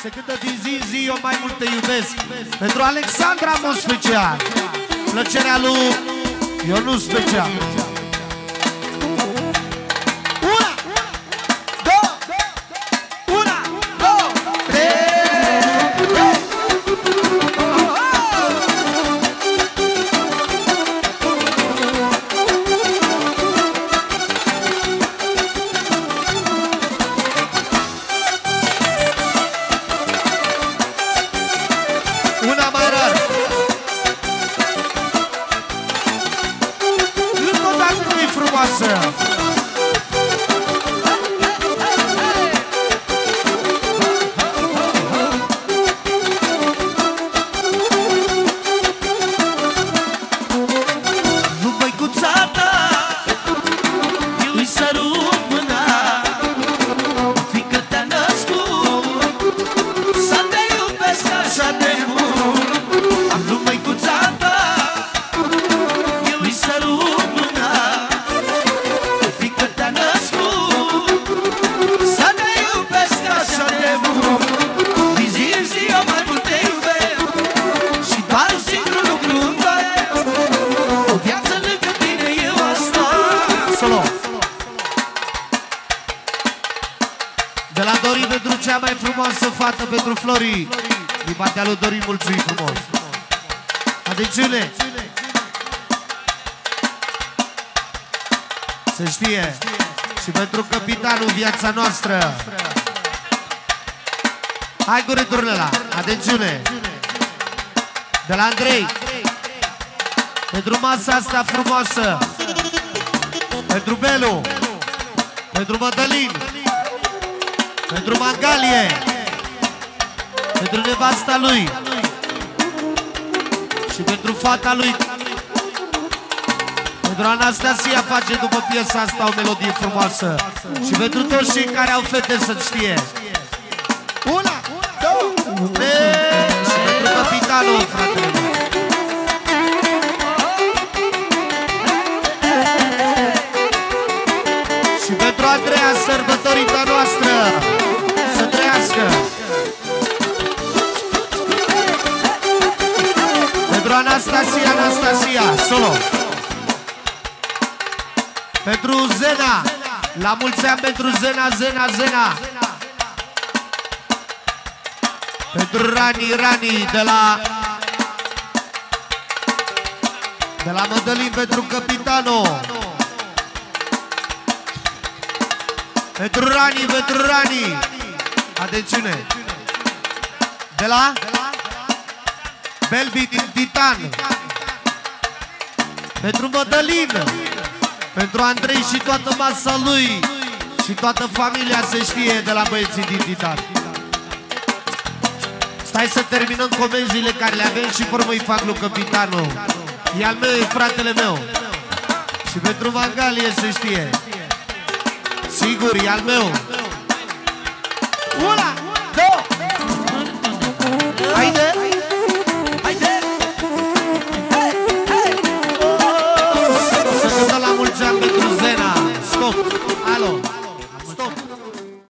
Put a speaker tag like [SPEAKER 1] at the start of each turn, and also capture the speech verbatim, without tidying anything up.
[SPEAKER 1] Se cântă din zi în zi, eu mai mult te iubesc. Pentru Alexandra, în mod special. Plăcerea lui Ionut special. Fată pentru Flori. Din partea lui Dorin, mulțumim frumos. Atențiune! Se știe. Și pentru capitanul Viața Noastră. Hai cu returile ăla. Atențiune! De la Andrei. Pentru masa asta frumoasă. Pentru Belu. Pentru Mădălin. Pentru Mangalie. Pentru nevasta lui. Și pentru fata lui. Pentru Anastasia face după piesa asta o melodie frumoasă. Și pentru toți cei care au fete să știe. Una, două, trei. Și pentru capitanul, fratele meu. Și pentru Andreea, sărbătorită noastră. Să trăiască. Pentru Anastasia, Anastasia, solo. Pentru Zena. La mulți ani pentru Zena, Zena, Zena. Pentru Rani, Rani de la De la Mădălin pentru Capitano. Pentru Rani, pentru Rani. Atențiune. De la Belbi din Titan. Pentru Mădălin. Pentru Andrei și toată masa lui. Și toată familia se știe de la băieții din Titan. Stai să terminăm comenzile care le avem și vor mă-i fac lui Capitanul. E al meu, e fratele meu. Și pentru Mangalie se știe. Sigur, e al meu. Una!